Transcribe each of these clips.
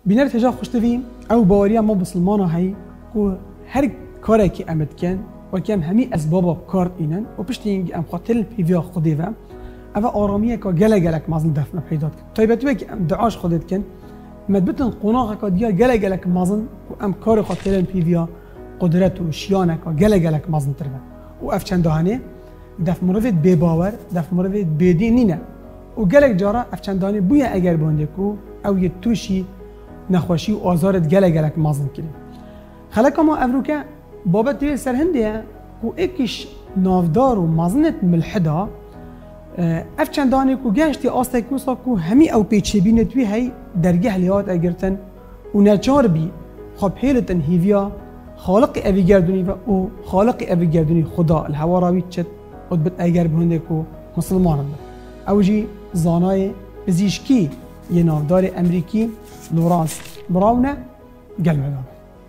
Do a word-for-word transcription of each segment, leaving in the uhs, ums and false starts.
بینر تجا خوشتوی او باوریا ما مسلمان هایی که هر کاری که امد کن و که هم همی اسباب کار اینن و پشت اینگی ام خاطر پیویا خودی و او آرامیه که گله گلک مازن دفن پیدا کن طیبتوی که ام دعاش خودت کن مدبتن قناغ که دیا گله گلک مازن و ام کار خاطر پیویا قدرت و شیانه که گله گلک مازن تربه و اف چند دهانه دف مروید بی باور دف مروید بی دین نینه و گلک جارا اف چند دهانه بویا اگر بانده کو او یه توشی نخوشی و آزارت گله گلک مازن کردیم. خلاک ما افروکه بابت توی سرهندیه و اکیش نافدار و مازنت ملحدا اف چندانی کو گشتی آسته کوسا کو همی او پیچه بینه توی هی درگه لیات اگرتن و نچار بی خب هیلتن هیویا خالق اوی گردونی و او خالق اوی گردونی خدا الهوا راوی چت قدبت اگر بهنده کو مسلمان هم او جی زانای پزیشکی یه نافدار امریکی لورانس براونه گل مدام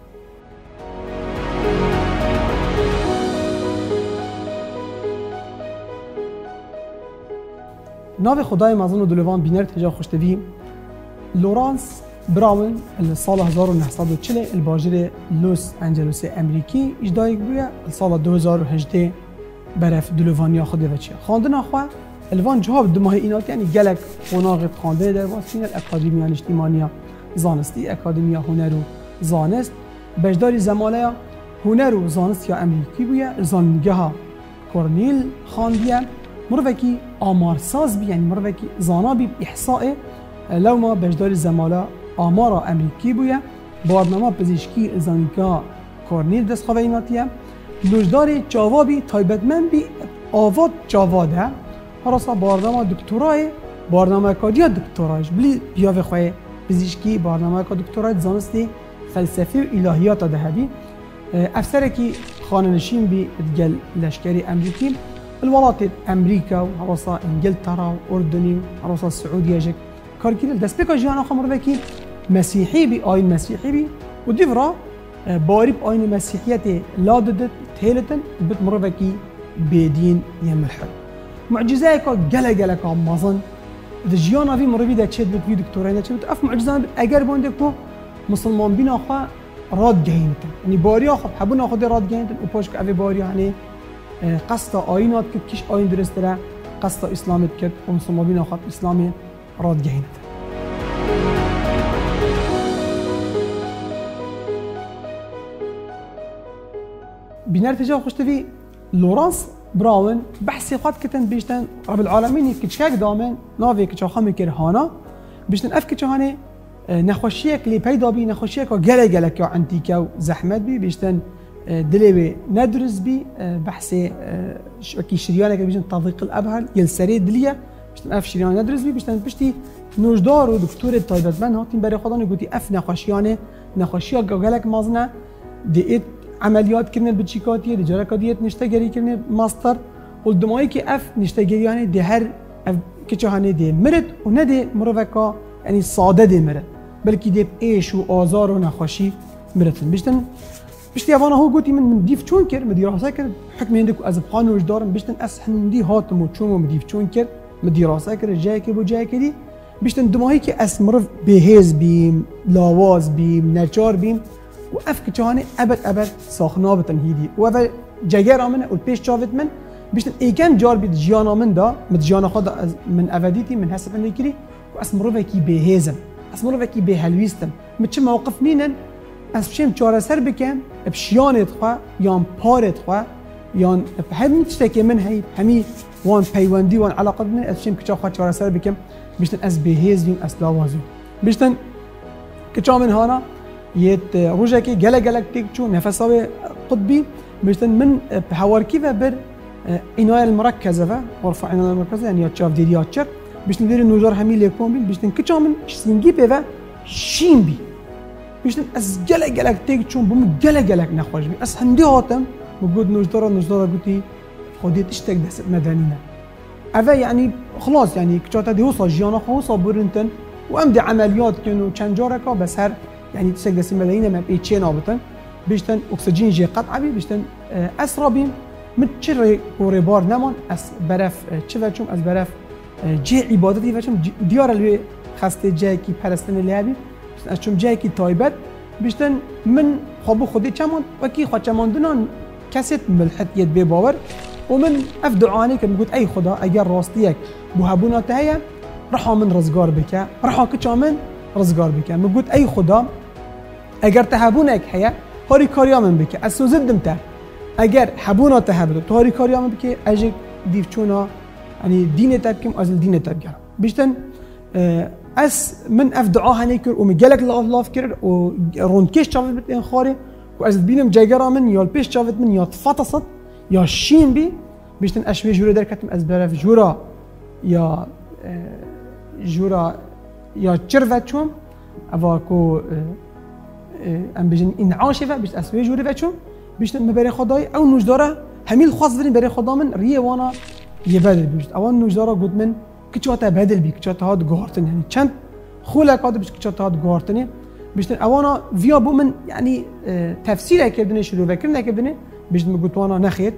ناو خدای مازن و دلوان بینر تجا خوشتوی لورانس براون سال هزار و نهصد و چهل الباجر لوس انجلوس امریکی اجدایک بویا سال دو هزار و هجده برف دلوانیا خود وچه خواندن آخوا الوان جواب دو ماه اینات یعنی گلک قناغت خانده در واسطین اکادمیا اجتماعی زانستی اکادمیا هنر و زانست بجداری زماله هنر و زانست یا امریکی بویا زانگاه کورنیل خاندیه مروکی آمارساز بی یعنی مروکی زانا بی احصاء لو ما بجدار زمالا آمارا امریکی بویا بارنامه پزشکی زانگاه کورنیل دست خواه لوجدار جوابی تایبتمن بی آواد جواده هراسا بارنامه دکترای بارنامه کادیا دکترایش بلی بیاوه خواه پزشکی بارنامه کا دکترای زانستی فلسفی و الهیات دهبی افسره کی خاننشین بی ادگل لشکری امریکی الولايات امريكا وهراسا انجلترا واردني وهراسا السعوديه جك كاركيل دست بك جانا خمر بكي مسيحي بي اين مسيحي بي وديفرا باريب اين مسيحيتي لا ضد تهلتن بتمر بكي بدين يملحد معجزه كا جلا جلا كا مازن دجيانا في مربي دا تشد بت في دكتورين تشد اف معجزه اگر بوندكو مسلمان بين اخا راد جهينتن يعني باريا خب حبونا خد راد جهينتن وباشك افي باريا يعني قصد آینات که کش آین درست داره قصد اسلامت کرد و مسلمانین آخر اسلامی راد گهینت بینر تجا خوشتوی لورانس براون بحثی خود کتن بیشتن رب العالمینی کچک دامن ناوی کچاخا میکر هانا بیشتن اف کچهانه نخوشیه کلی پیدا بی نخوشیه که گله گله که انتیکه و زحمت بی بیشتن دلوي ندرس بي بحث شوكي شريانه كده بيجن تضيق الابهر يلسري دليه باش اف شريانه ندرس بي باش بشتي نوجدار ودكتور تايبتمن هاتين بري خداني قلتي اف نقاشيانه نقاشيا جالك مازنه ديت عمليات كرنا بتشيكاتيه دي جركاديت نشتغري كرنا ماستر والدماي كي اف نشتغري يعني دي هر كچهانه دي مرد وندي مروكا يعني ساده دي مرد بلكي دي ايش وازار ونقاشي مرتن بيشتن بشتي أنا هو قلتي من من ديف شون كر مدير راسا كر حكم عندك وأز بخانو وجدارم بشتن أسحن دي هاتم وشون ومديف شون كر مدير راسا كر جاي كر وجاي كدي بشتن دماغي كي أسمرف بهز بيم لاواز بيم نجار بيم وأفك كهاني أبد أبد ساخنا بتنهيدي وأفل جاجر آمنه والبيش شافت من بشتن إيكام جار بيد جيانا من دا متجيانا خدا من أفاديتي من حسب إني كري وأسمرف كي بهزم أسمرف كي بهلويستم متش موقف نينن از بشیم چاره سر بکن بشیانت خوا یان پارت خوا یان همین چیزی من هی همی وان پیوندی وان علاقه من از بشیم کجا خوا چاره سر بکن بیشتن از بهزیم از لاوازیم بیشتن کجا من هانا یت روزه کی گله گله تیک چون نفسای قطبی بیشتن من بحوارکی و بر عناية المركزة و ورفع عناية المركزة يعني ياتشاف ديرياتشر بیشتن دیر نوزار همی لیکون بی بیشتن کجا من سینگی به و شین بی بیشتر از گله گله تیک چون بوم گله گله نخواهش بی از هندی هاتم بقول نجدارا نجدارا قلتي خوديت اشتاق دست مدنينا أفا يعني خلاص يعني كشاتا دي وصل جيانا خلاص بورنتن وأمدي عمليات كانوا كان جاركا بس هر يعني اشتاق دست مدنينا ما بيتشين عبطن بيشتن أكسجين جي قطع بي بيشتن أسرى بيم متشري وريبار نمان أس برف تشفتشم أس برف جي عبادتي فتشم ديار اللي خسته جاي كي پرستن اللي هبي از چون جایی که تایبت بیشتن من خواب خودی چمان و کی خود چماندنان کسیت ملحدیت به باور و من اف دعانی که میگوت ای خدا اگر راستیک بو هبونات هيا رحا من رزگار بکه رحا کچا من رزگار بکه میگوت ای خدا اگر تهبونک هيا هاری کاریا من بکه از سوزدم ته اگر هبونات هبد تو هاری کاریا من بکه اجک دیفچونا یعنی دین تبکم از دین تبگرم بیشتن از من اف دعا هنی کرد و میگلک لاف لاف کرد و روندکش چاوت بت این خاره و از بینم جگرا من یا پیش چاوت من یا تفاتصت یا شین بی بیشتن اشوی جوره در کتم از برف جورا یا جورا یا چروت چوم اوا کو ام بیشتن این عاشفه بیشت اشوی جوره و چوم بیشتن مبری خدای او نجداره همیل خاص برین برای خدا من ریه وانا یه بدل بیشت اوان نجداره گود من کچاتا بدل بی کچاتا هاد گهارتن یعنی چند خوله کاده بیشت کچاتا هاد گهارتنی بیشتر اوانا ویا بو من یعنی تفسیر کردنی شروع وکردن کردنی بیشتر مگوتوانا نخیر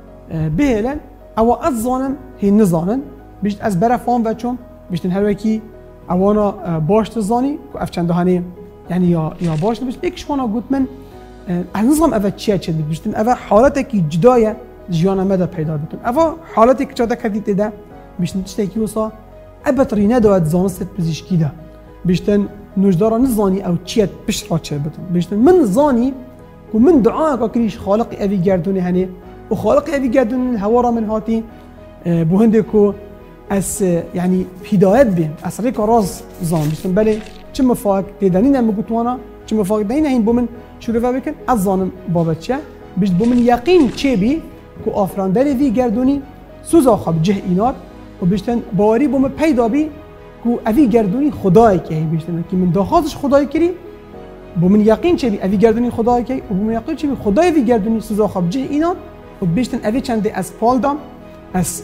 بهلن او از زانم هی نزانن بیشتر از برفان و چون بیشتر هر وکی اوانا باش تزانی که اف چند دهانی یعنی یا یا باش بیشتر یکش وانا گوت من از نظام اول چیه چه بیشتر اول حالتی که جدای جیان مده پیدا بتون اول حالتی که چاته کردی تده بیشتر تشتی کی وصا ابتری نداد زانست پزشکی ده بیشتر نجدارا نزانی او چیت پیش را چه بتون بیشتر من زانی و من دعا که کریش خالق اوی گردونه هنی و خالق اوی گردونه هوا را من هاتی بو هنده کو از یعنی هدایت بین از ریک راز زان بیشتر بله چه مفاق دیدنی نمیگوتوانا چه مفاق دینه این بو من شروع بکن از زانم بابت چه بیشتر بو من یقین چه بی که آفراندن وی گردونی سوزا خب جه اینات و بیشتر باوری بو من پیدا بی کو اوی گردونی خدای که بیشتر که من داخلش خدای کری بو من یقین چه بی اوی گردونی خدای که و بو من یقین چه بی خدای وی گردونی سوزا خب جه اینات و بیشتر اوی چنده از پالدام از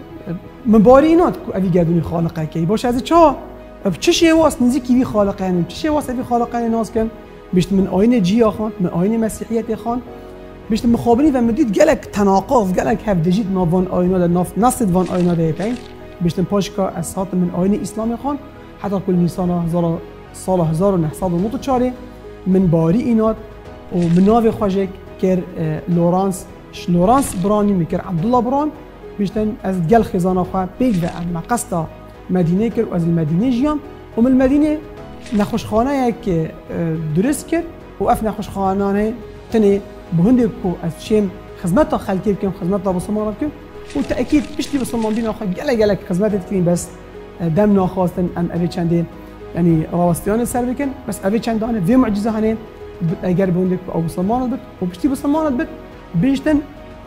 من باری اینات کو اوی گردونی خالقه که باشه از چه چه شی واس نزدیکی وی خالقه نه چه شی واس اوی خالقه ناز کن بیشتر من آیین جیا خان من آیین مسیحیت خان بیشتر مخابری و مدید گلک تناقض گلک هفدجید نوان آینا ناف نصد وان آینا دیتین بیشتر پاشکا از ساعت من آیین اسلامی خان حتی کل نیسان هزار سال هزار و نهصد و نود و چهار من باری اینات و من ناو خواجک کر لورانس لورانس برانی میکر عبدالله بران بیشتر از گل خزانه خواه بیگ و اما قصد مدینه کر و از المدینه جیام و من المدینه نخوشخانه یک درست کرد و اف نخوشخانه تنه بهندی کو از شیم خدمت خلقی کم خدمت مسلمان کم و تأکید پشتی مسلمان بین آخر گله گله خدمت کردیم بس دم ناخواستن ان اوی چنده یعنی راستیان سر بکن بس اوی چندانه وی معجزه هنه اگر بهندی کو مسلمان بود و پشتی مسلمان بود بیشتن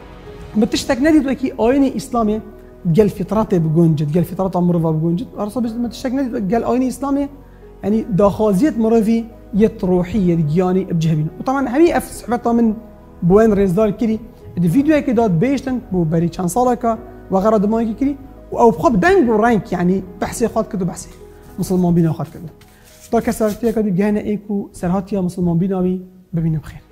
متشتک ندید و کی آیین اسلامی گل فطرت بگنجد گل فطرت مروه بگنجد ارسال بیشتر متشتک ندید گل آیین اسلامی يعني داخازية مروي يت روحية دياني بجهبين وطبعا همي اف صحبتها من بوين ريزدار كري الفيديو كي داد بيشتن بو بري كان صالكا وغير دماغي كري او بخب دنج رانك يعني بحثي خاط كده بحثي مسلمان بينا خاط كده دا كسرتيا كده جهنا ايكو سرهاتيا مسلمان بينا بي ببينا بخير